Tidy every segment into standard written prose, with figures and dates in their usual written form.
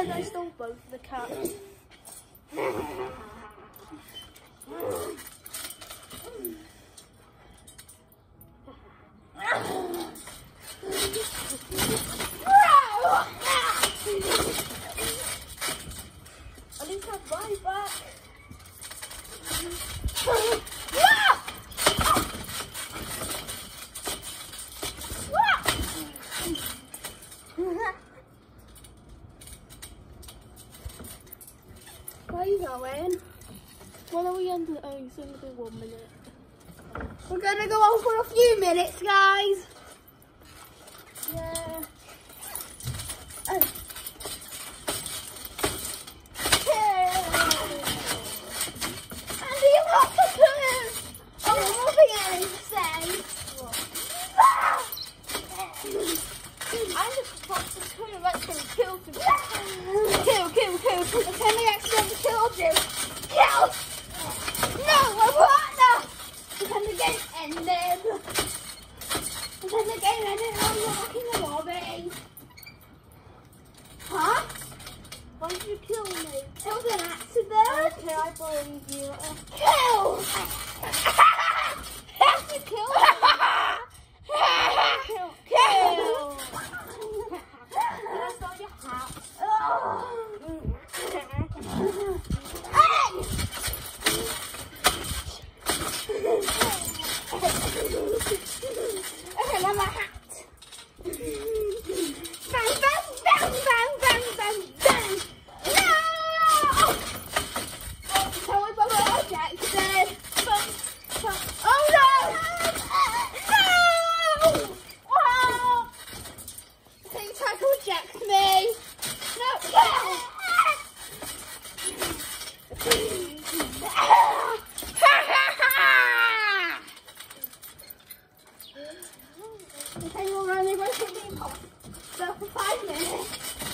said I stole both of the cats. At least have my back. Where are you going? What are we under? Oh, it's only been 1 minute. We're gonna go on for a few minutes, guys. Yeah. Andy, what to do? Oh, nothing else to say. I'm just supposed to turn and accidentally killed you. Kill. Pretend I accidentally killed you. Kill! No, my partner! Pretend the game ended. Pretend the game ended and I'm back in the lobby. Huh? Why did you kill me? It was an accident. Okay, I believe you. Kill! How did you kill me? Kill! Did I steal your hat? Hey! Okay, now my hat. Bang, bang, bang, bang, bang, bang, bang. No! Oh, tell me about my Jackson. Oh no! No! Oh! Can you tackle Jack me? No! Okay, we're only going to be so for 5 minutes.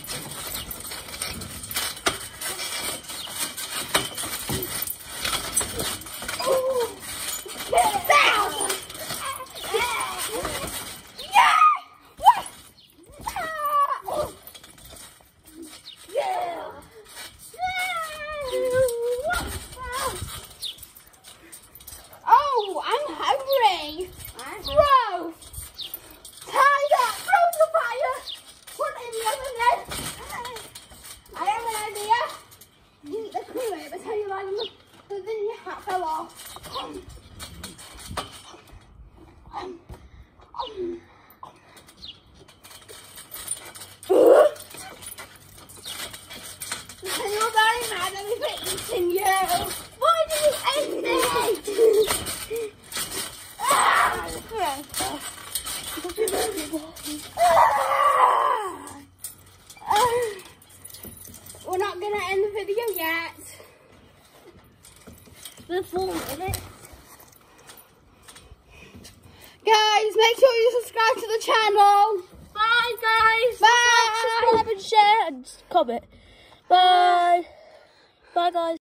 We're not going to end the video yet. The 4 minutes. Guys, make sure you subscribe to the channel. Bye, guys. Bye. Like, subscribe and share and comment. Bye. Bye, guys.